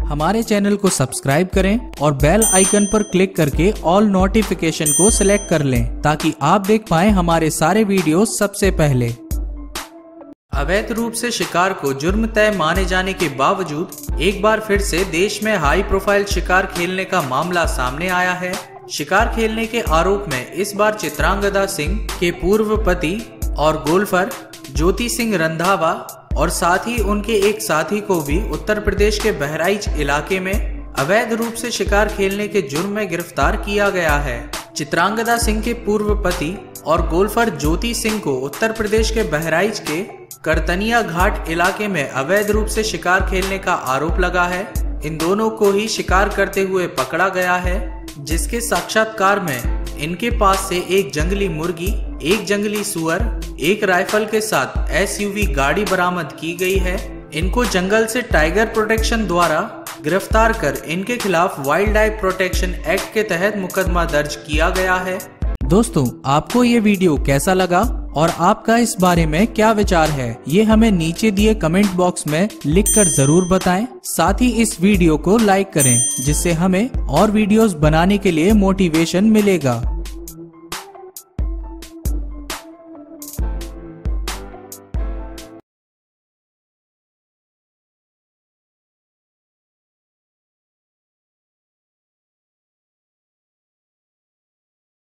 हमारे चैनल को सब्सक्राइब करें और बेल आइकन पर क्लिक करके ऑल नोटिफिकेशन को सिलेक्ट कर लें ताकि आप देख पाएं हमारे सारे वीडियो सबसे पहले। अवैध रूप से शिकार को जुर्म तय माने जाने के बावजूद एक बार फिर से देश में हाई प्रोफाइल शिकार खेलने का मामला सामने आया है। शिकार खेलने के आरोप में इस बार चित्रांगदा सिंह के पूर्व पति और गोल्फर ज्योति सिंह रंधावा और साथ ही उनके एक साथी को भी उत्तर प्रदेश के बहराइच इलाके में अवैध रूप से शिकार खेलने के जुर्म में गिरफ्तार किया गया है। चित्रांगदा सिंह के पूर्व पति और गोल्फर ज्योति सिंह को उत्तर प्रदेश के बहराइच के करतनिया घाट इलाके में अवैध रूप से शिकार खेलने का आरोप लगा है। इन दोनों को ही शिकार करते हुए पकड़ा गया है, जिसके साक्षात्कार में इनके पास से एक जंगली मुर्गी, एक जंगली सुअर, एक राइफल के साथ एसयूवी गाड़ी बरामद की गई है। इनको जंगल से टाइगर प्रोटेक्शन द्वारा गिरफ्तार कर इनके खिलाफ वाइल्ड लाइफ प्रोटेक्शन एक्ट के तहत मुकदमा दर्ज किया गया है। दोस्तों, आपको ये वीडियो कैसा लगा और आपका इस बारे में क्या विचार है, ये हमें नीचे दिए कमेंट बॉक्स में लिखकर जरूर बताएं। साथ ही इस वीडियो को लाइक करें, जिससे हमें और वीडियोस बनाने के लिए मोटिवेशन मिलेगा।